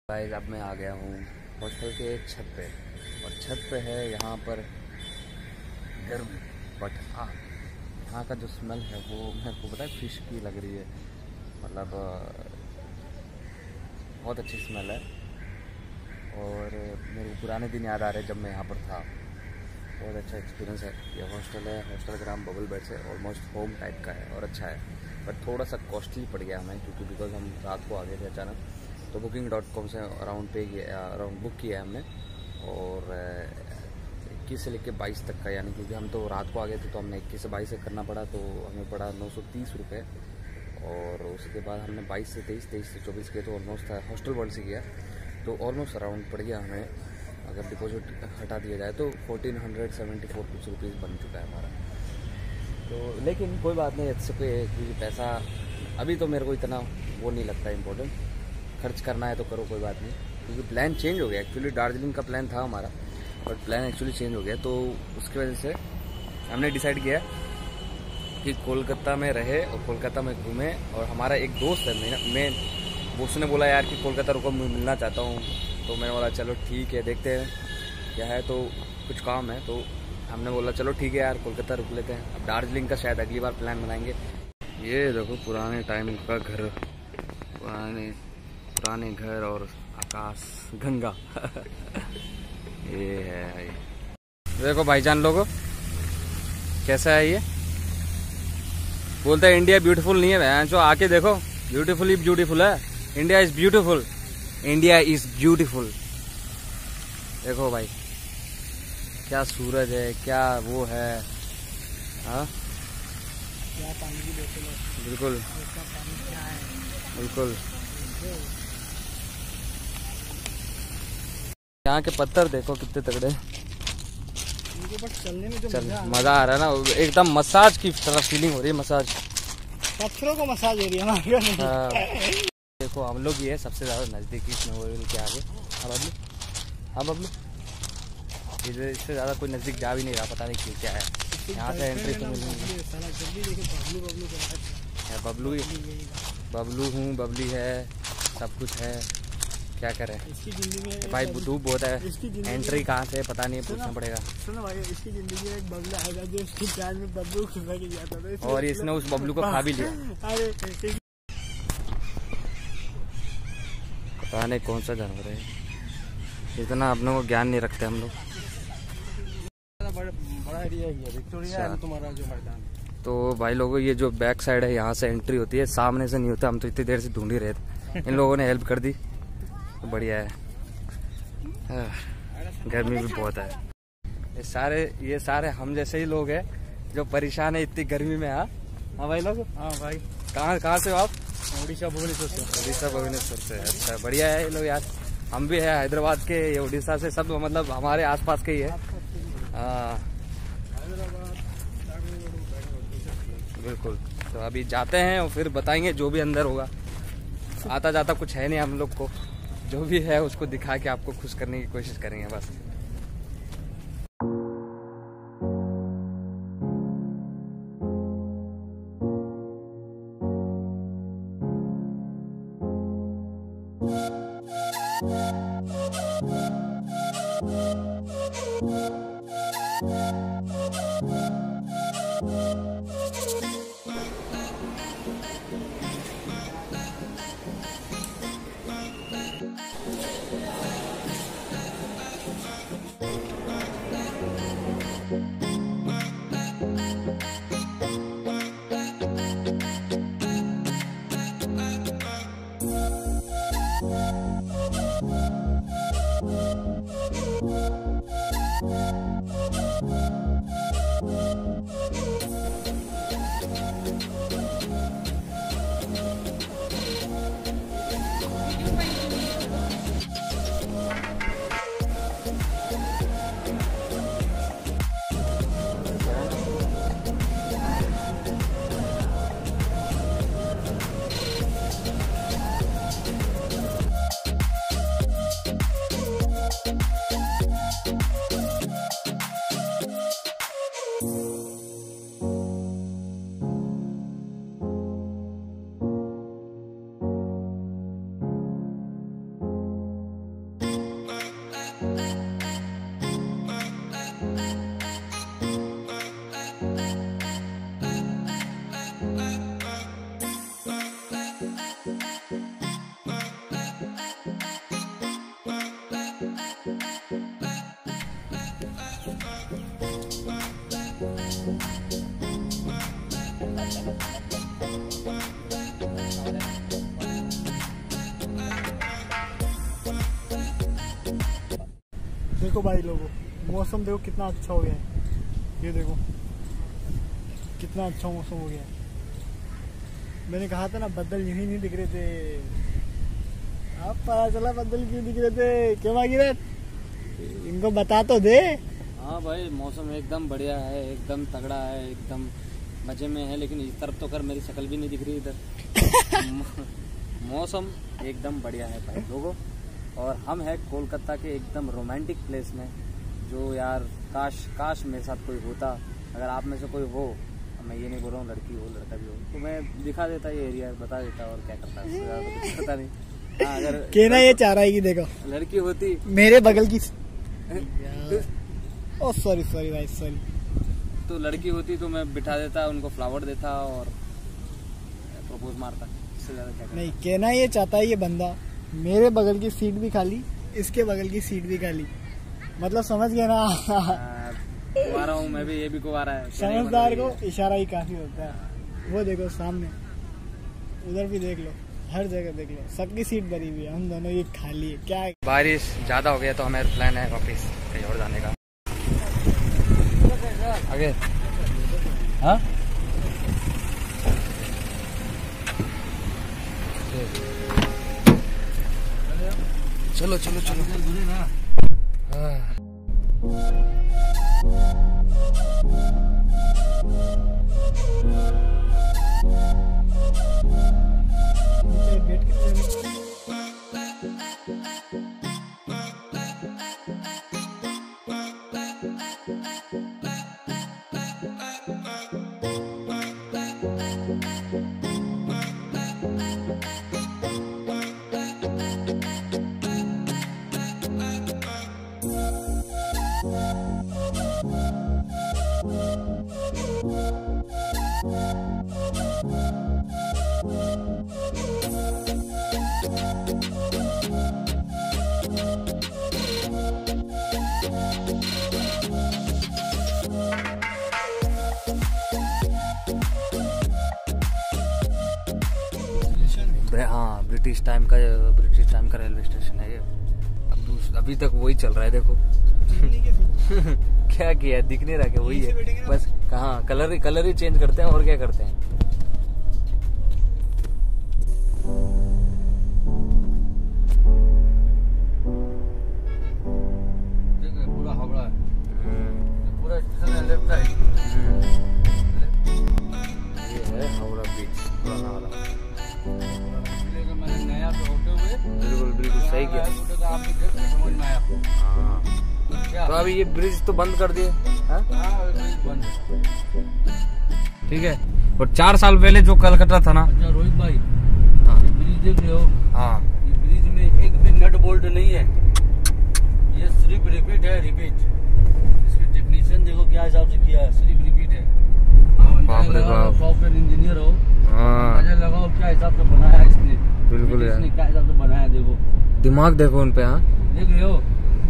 Guys अब मैं आ गया हूँ हॉस्टल के छत पे और छत पे है यहाँ पर गर्मी बट हाँ यहाँ का जो स्मेल है वो मेरे को पता है फिश की लग रही है। मतलब बहुत अच्छी स्मेल है और मेरे को पुराने दिन याद आ रहे हैं जब मैं यहाँ पर था। बहुत अच्छा एक्सपीरियंस है। ये हॉस्टल है, हॉस्टल का नाम बबल बेड्स है। ऑलमोस्ट होम टाइप का है और अच्छा है बट थोड़ा सा कॉस्टली पड़ गया हमें क्योंकि बिकॉज हम रात को आ गए थे अचानक। तो booking.com से अराउंड बुक किया है हमने और 21 से लेकर 22 तक का, यानी क्योंकि हम तो रात को आ गए थे तो हमने 21 से 22 से करना पड़ा तो हमें पड़ा 930 रुपये। और उसके बाद हमने 22 से 23, 23 से 24 किए तो ऑलमोस्ट हॉस्टल वर्ल्ड से किया तो ऑलमोस्ट अराउंड पड़ गया हमें। अगर डिपॉजिट हटा दिया जाए तो 1474 कुछ रुपीज़ बन चुका है हमारा। तो लेकिन कोई बात नहीं, इससे क्योंकि पैसा अभी तो मेरे को इतना वो नहीं लगता इम्पोर्टेंट। खर्च करना है तो करो, कोई बात नहीं। क्योंकि प्लान चेंज हो गया। एक्चुअली दार्जिलिंग का प्लान था हमारा बट प्लान एक्चुअली चेंज हो गया तो उसकी वजह से हमने डिसाइड किया कि कोलकाता में रहे और कोलकाता में घूमे। और हमारा एक दोस्त है मैं उसने बोला यार कि कोलकाता रुको, मैं मिलना चाहता हूँ। तो मैंने बोला चलो ठीक है, देखते हैं क्या है। तो कुछ काम है तो हमने बोला चलो ठीक है यार कोलकाता रुक लेते हैं। अब दार्जिलिंग का शायद अगली बार प्लान बनाएंगे। ये देखो पुराने टाइम का घर, पुराने घर और आकाश गंगा ये है। देखो भाईजान लोगो कैसा है ये। बोलते हैं इंडिया ब्यूटीफुल नहीं है भैया, जो आके देखो ब्यूटीफुल ही ब्यूटीफुल है। India is beautiful, India is beautiful. देखो भाई क्या सूरज है, क्या वो है। हाँ क्या पानी की बोतल है, बिल्कुल पानी क्या है, बिल्कुल। यहाँ के पत्थर देखो कितने तगड़े। इनको बस चलने में जो मजा आ रहा है ना, एकदम मसाज की तरह फीलिंग हो रही है। मसाज, पत्थरों को मसाज हो रही है हमारे। हाँ। देखो हम लोग ये है सबसे ज्यादा नजदीकी इसमें वो के आगे। हाँ बबलू इससे ज्यादा कोई नजदीक जा भी नहीं रहा, पता नहीं क्यों क्या है। यहाँ से एंट्री तो मिली। बबलू हूँ, बबली है, सब कुछ है, क्या करें। इसकी जिंदगी में भाई धूप बहुत है, एंट्री कहाँ से पता नहीं, पूछना पड़ेगा। सुनो भाई, इसकी जिंदगी में एक बबलू आएगा जो इसकी प्यार में बबलू खिला के गया था और इसने उस बबलू को खा भी लिया। अरे पता नहीं कौन सा जानवर है, इतना अपने को ज्ञान नहीं रखते हम लोग। बड़ा एरिया है विक्टोरिया है तुम्हारा जो मैदान। तो भाई लोगों ये जो बैक साइड है यहाँ से एंट्री होती है, सामने से नहीं होता। हम तो इतनी देर से ढूंढ ही रहे थे, इन लोगों ने हेल्प कर दी तो बढ़िया है। गर्मी भी बहुत है। ये सारे हम जैसे ही लोग हैं जो परेशान है इतनी गर्मी में। हाँ भाई लोग। हाँ भाई, कहाँ से हो आप? उड़ीसा भुवनेश्वर से। उड़ीसा भुवनेश्वर से, अच्छा बढ़िया है ये लोग यार। हम भी है हैदराबाद के, ये उड़ीसा से, सब मतलब हमारे आसपास के ही है। हाँ बिल्कुल। तो अभी जाते हैं और फिर बताएंगे जो भी अंदर होगा। आता जाता कुछ है नहीं हम लोग को, जो भी है उसको दिखा के आपको खुश करने की कोशिश करेंगे बस। देखो भाई लोगों, मौसम देखो कितना अच्छा हो गया है। ये देखो कितना अच्छा मौसम हो गया है। मैंने कहा था ना बादल यूं ही नहीं दिख रहे थे, अब पता चला बादल क्यों दिख रहे थे। क्यों भागीरथ, इनको बता तो दे। हाँ भाई, मौसम एकदम बढ़िया है, एकदम तगड़ा है, एकदम मजे में है। लेकिन इस तरफ तो कर, मेरी शक्ल भी नहीं दिख रही इधर। मौसम एकदम बढ़िया है भाई लोगों। और हम हैं कोलकाता के एकदम रोमांटिक प्लेस में, जो यार काश मेरे साथ कोई होता। अगर आप में से कोई हो, मैं ये नहीं बोल रहा हूँ लड़की हो लड़का भी हो, तो मैं दिखा देता ये एरिया, बता देता और क्या करता, उससे ज़्यादा तो कुछ करता नहीं। हाँ, अगर कहना ये चाह रहा है कि देखो लड़की होती मेरे बगल की ओ सॉरी भाई सॉरी, तो लड़की होती तो मैं बिठा देता, उनको फ्लावर देता और प्रपोज मारता, इससे ज़्यादा क्या करता। नहीं, कहना ये चाहता है ये बंदा, मेरे बगल की सीट भी खाली, इसके बगल की सीट भी खाली, मतलब समझ गया ना। कुंवारा हूँ मैं भी, ये भी कुंवारा है। समझदार को इशारा ही काफी होता है। वो देखो सामने, उधर भी देख लो, हर जगह देख लो, सबकी सीट भरी हुई है, हम दोनों ये खाली है। क्या है? बारिश ज्यादा हो गया तो हमें प्लान है वापिस कहीं और जाने का। आगे हाँ चलो चलो चलो। हाँ। हाँ, ब्रिटिश टाइम का रेलवे स्टेशन है ये। अभी तक वही चल रहा है देखो। क्या किया, दिख नहीं रहा, क्या वही है बस। कहाँ कलर ही चेंज करते हैं और क्या करते हैं। पूरा हावड़ा है, पूरा स्टेशन है लेफ्ट साइड। ये है हावड़ा ब्रिज पुराना वाला। मैंने नया तो होते हुए बिल्कुल सही किया। हाँ, तो अभी ये ब्रिज तो बंद कर दिए। ठीक है, और 4 साल पहले जो कलकत्ता था ना। अच्छा रोहित भाई, हाँ, ये ब्रिज देख रहे हो? हाँ, ये ब्रिज में एक भी नट बोल्ट नहीं है, ये सिर्फ रिपीट है, रिपीट। इसके टेक्नीशियन देखो क्या हिसाब से किया है, सिर्फ रिपीट है। सॉफ्टवेयर इंजीनियर हो, अंदाजा लगाओ क्या हिसाब से बनाया है इसने। बिल्कुल यार, इसने क्या हिसाब से बनाया, देखो दिमाग देखो उन पे। हाँ, देख रहे हो,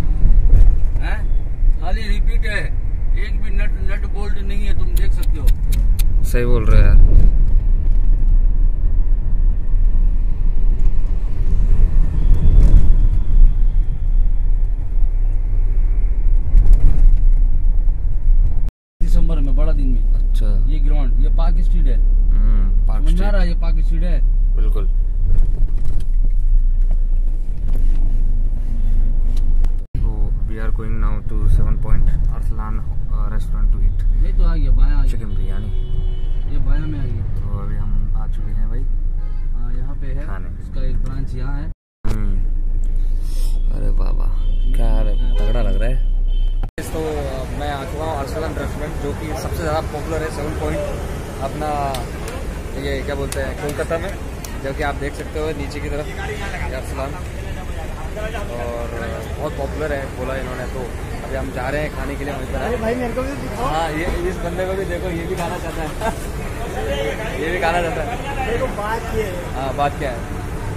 खाली रिपीट है, एक भी नट बोल्ट नहीं है, तुम देख सकते हो। सही बोल रहे हो यार। दिसंबर में, बड़ा दिन में। अच्छा, ये ग्राउंड, ये पार्क स्ट्रीट है। पार्क समझ में आ रहा है, ये पार्क स्ट्रीट है बिल्कुल। We are going now to 7 Point Arslan restaurant to eat नहीं तो आ गया, बाया आ गया, चिकन बिरयानी। ये बाया में आ गया। तो अभी हम आ चुके हैं भाई, हाँ यहाँ पे है खाने। इसका एक ब्रांच यहाँ है। अरे बाबा, क्या तगड़ा लग रहा है। तो मैं आ चुका हूँ अरसलान रेस्टोरेंट, जो कि सबसे ज़्यादा पॉपुलर है 7 Point अपना, ये क्या बोलते हैं, कोलकाता में। जो कि आप देख सकते हो नीचे की तरफ अरसलान, और बहुत पॉपुलर है बोला इन्होंने। तो अभी हम जा रहे हैं खाने के लिए वहीं पर। अरे भाई मेरे को भी दिखाओ। हाँ, ये इस बंदे को भी देखो, ये भी खाना चाहता है। ये भी खाना चाहता है। देखो बात ये है। हाँ, बात क्या है,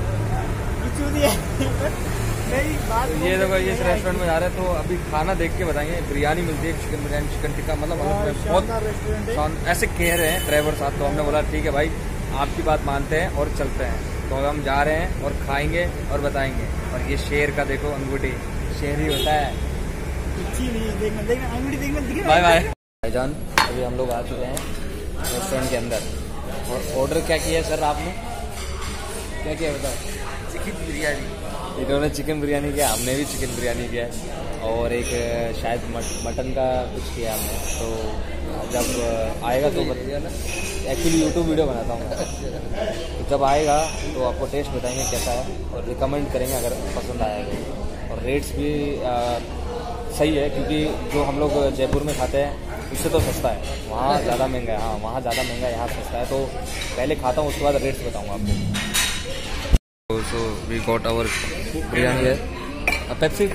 नहीं बात तो ये देखो, ये इस रेस्टोरेंट में जा रहे हैं। तो अभी खाना देख के बताएंगे। बिरयानी मिलती है, चिकन बिरयानी, चिकन टिक्का, मतलब बहुत ऐसे कह रहे हैं ड्राइवर साहब। तो हमने बोला ठीक है भाई, आपकी बात मानते हैं और चलते हैं। तो अब हम जा रहे हैं और खाएंगे और बताएंगे। और ये शेर का देखो अंगूठी, शेर ही होता है। कुछ ही नहीं, देखना देखना आंगड़ी देखना दिखे। बाय बाय भाईजान। अभी हम लोग आ चुके हैं रेस्टोरेंट के अंदर और ऑर्डर क्या किया है सर आपने? क्या किया बताओ? चिकन बिरयानी। इन्होंने चिकन बिरयानी किया, हमने भी चिकन बिरयानी किया है और एक शायद मटन का कुछ किया हमने। तो जब आएगा तो बताइए ना, एक्चुअली यूट्यूब वीडियो बनाता हूँ तो जब आएगा तो आपको टेस्ट बताएंगे कैसा है और रिकमेंड करेंगे अगर पसंद आएगा। और रेट्स भी सही है क्योंकि जो हम लोग जयपुर में खाते हैं इससे तो सस्ता है, वहाँ ज़्यादा महंगा है। हाँ वहाँ ज़्यादा महंगा है, यहाँ सस्ता है। तो पहले खाता हूँ उसके बाद रेट्स बताऊँगा आपको। So we got our biryani है। Pepsi,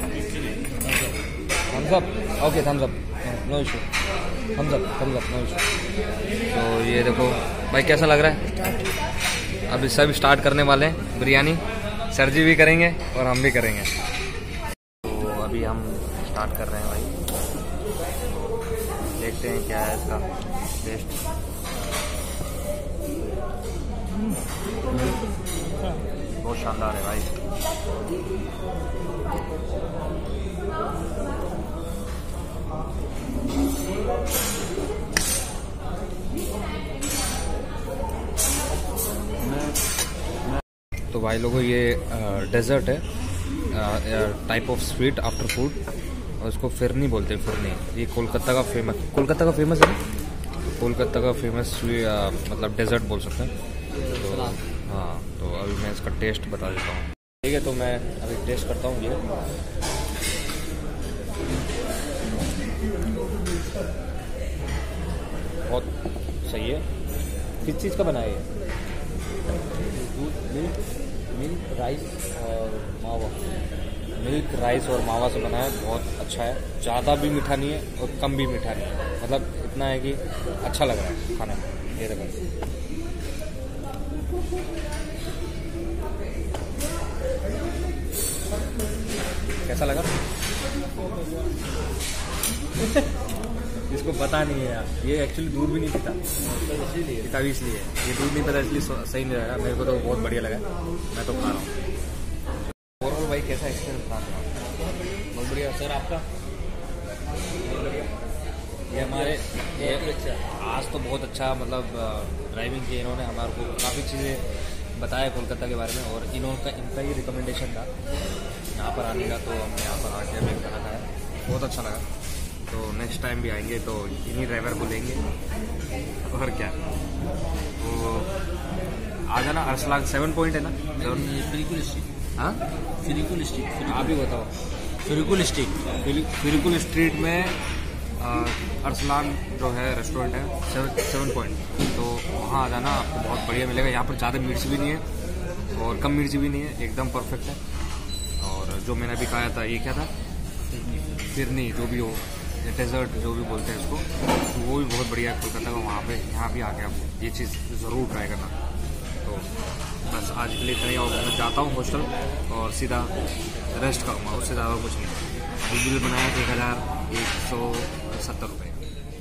Thums Up, okay Thums Up, no issue, Thums Up no issue. तो ये देखो भाई कैसा लग रहा है? अभी सब स्टार्ट करने वाले हैं बिरयानी, सर जी भी करेंगे और हम भी करेंगे। तो अभी हम स्टार्ट कर रहे हैं भाई, देखते हैं क्या है इसका टेस्ट। बहुत शानदार है भाई। तो भाई लोगों ये डेजर्ट है, type of sweet after food, और इसको फिरनी बोलते हैं। फिरनी ये कोलकाता का फेमस है ना? कोलकाता का फेमस मतलब डेजर्ट बोल सकते हैं। तो हाँ, तो अभी मैं इसका टेस्ट बता देता हूँ। ठीक है, तो मैं अभी टेस्ट करता हूँ। ये बहुत सही है। किस चीज़ का बना है ये? मिल्क राइस और मावा से बना है। बहुत अच्छा है, ज़्यादा भी मीठा नहीं है और कम भी मीठा नहीं है, मतलब इतना है कि अच्छा लग रहा है खाने में। ये देखो कैसा लगा? इसको पता नहीं है यार, ये एक्चुअली दूध भी नहीं पीता, इसलिए ये दूध नहीं पता, इसलिए सही नहीं लगा। मेरे को तो बहुत बढ़िया लगा, मैं तो खा रहा हूँ। ओवरऑल भाई कैसा एक्सपीरियंस रहा? बहुत बढ़िया सर, आपका? बहुत बढ़िया। ये हमारे आज तो बहुत अच्छा मतलब ड्राइविंग की इन्होंने, हमारे को काफ़ी चीज़ें बताया कोलकाता के बारे में, और इनका ही रिकमेंडेशन था यहाँ पर आने का। तो हमने यहाँ पर आके हमें खाना खाया, बहुत अच्छा लगा। तो नेक्स्ट टाइम भी आएंगे तो इन्हीं ड्राइवर को लेंगे, और क्या। तो आ जाना। अरसलान 7 पॉइंट है ना? फिरिकुल स्ट्रीट। हाँ, फिरिकुल स्ट्रीट, आप ही बताओ। फिरिकुल स्ट्रीट, फिरिकुल स्ट्रीट में अरसलान जो है रेस्टोरेंट है 7 पॉइंट। तो वहाँ आ जाना, आपको बहुत बढ़िया मिलेगा। यहाँ पर ज़्यादा मिर्च भी नहीं है और कम मिर्च भी नहीं है, एकदम परफेक्ट है। और जो मैंने अभी खाया था, ये क्या था? फिरनी, जो भी हो, डेजर्ट जो भी बोलते हैं इसको, तो वो भी बहुत बढ़िया है कोलकाता का। वहाँ पे यहाँ भी आके आप ये चीज़ ज़रूर ट्राई करना। तो बस आज के लिए इतना ही, और मैं जाता हूँ हॉस्टल और सीधा रेस्ट करूँगा, उससे ज़्यादा कुछ नहीं। बिल बनाया 1170 रुपये।